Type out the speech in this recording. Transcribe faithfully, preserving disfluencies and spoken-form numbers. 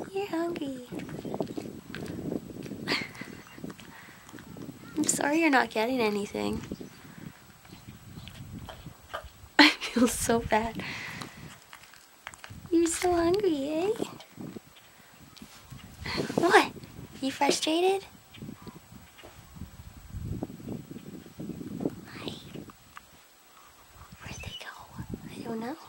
You're hungry. I'm sorry you're not getting anything. I feel so bad. You're so hungry, eh? What? You frustrated? Hi. Where'd they go? I don't know.